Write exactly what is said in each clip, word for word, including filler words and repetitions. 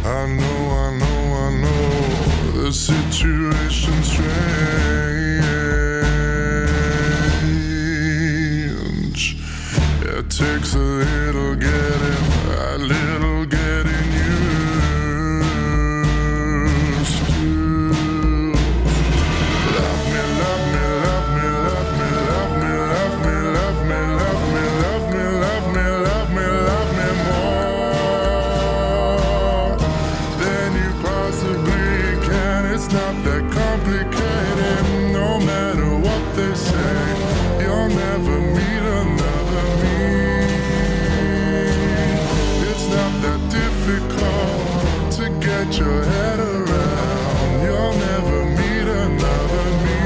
I know, I know, I know the situation's strange. It takes a little getting, a little getting used to. Love me, love me, love me, love me, love me, love me, love me, love me, love me, love me, love me, love me more than you possibly can. It's not that complicated. No matter what they say, you'll never meet another me. It's not that difficult to get your head around. You'll never meet another me.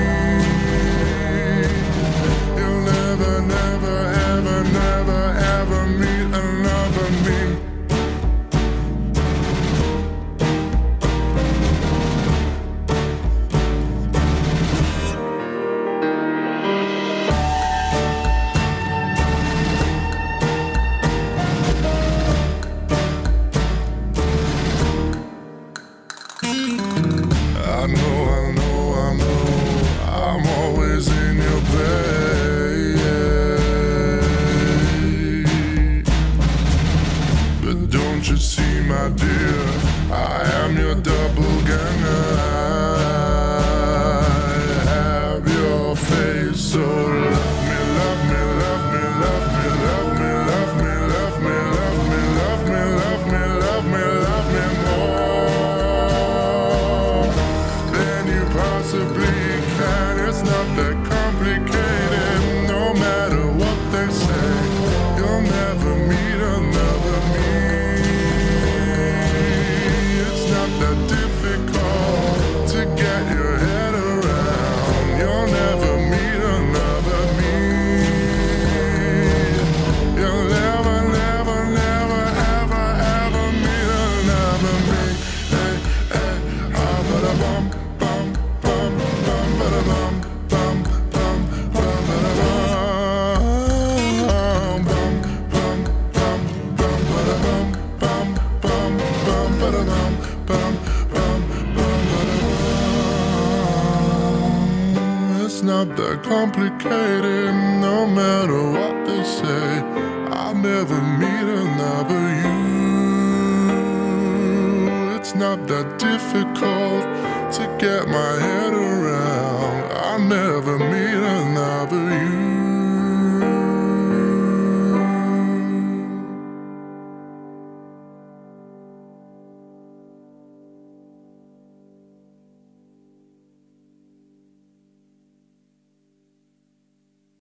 You'll never, never, ever, never, ever meet another me. I know, I know, I know, I'm always in your way. But don't you see, my dear, I am your doppelganger. I have your face, so love me, love me, love me, love me, love me, love me, love me, love me, love me, love me, love me, love me more than you possibly can. It's not that complicated. No matter what they say, you'll never meet another me. It's not that difficult to get your head around. You'll never meet another me. You'll never, never, never, ever, ever meet another me. Hey, hey, ah, ba-da-bum, bum, bum, bum, ba-da-bum, bum, bum, bum, ba-da-bum, bum, bum, bum, bum, ba-da-bum, bum, bum, bum, ba-da-bum, bum, bum, bum, ba-da-bum. It's not that complicated. No matter what they say, I'll never meet another you. It's not that difficult to get my head around. I'll never